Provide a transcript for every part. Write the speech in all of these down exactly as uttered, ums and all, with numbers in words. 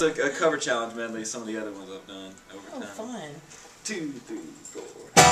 A, a cover challenge medley, some of the other ones I've done over Oh, time. fun. Two, three, four.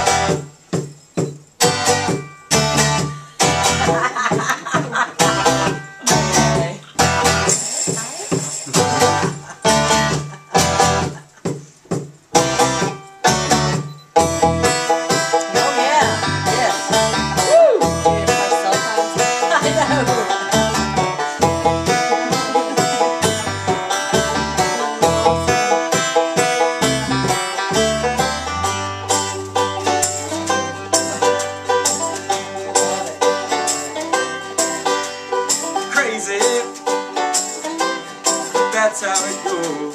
That's how it goes.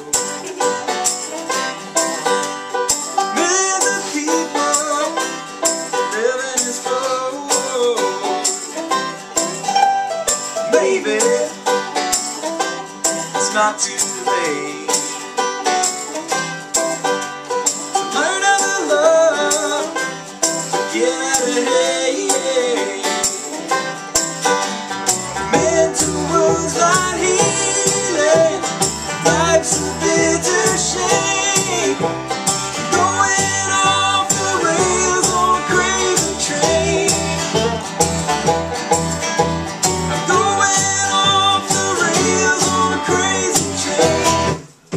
Millions of people living this road. Maybe it's not too late to learn how to love, to get out of hate. Mental wounds not healing. Life's a bitter shame. Going off the rails on a crazy train. I'm going off the rails on a crazy train.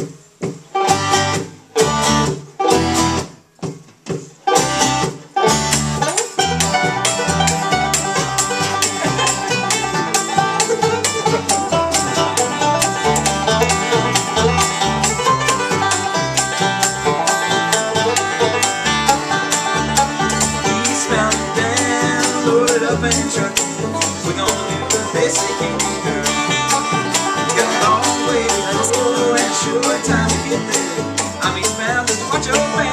Up and truck, we're gonna do the best we can do, girl. Got a long way to go and sure time to get there. I'm eastbound, just watch your man.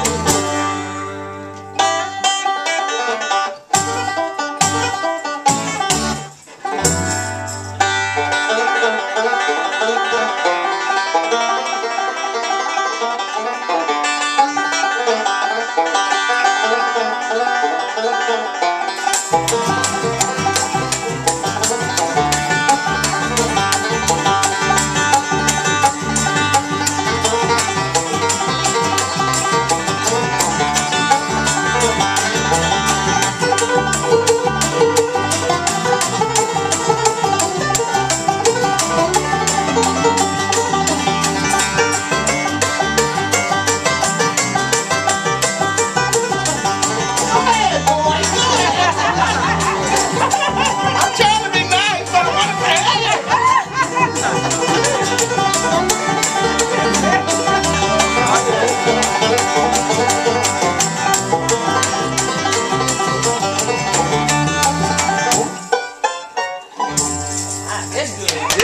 That's good.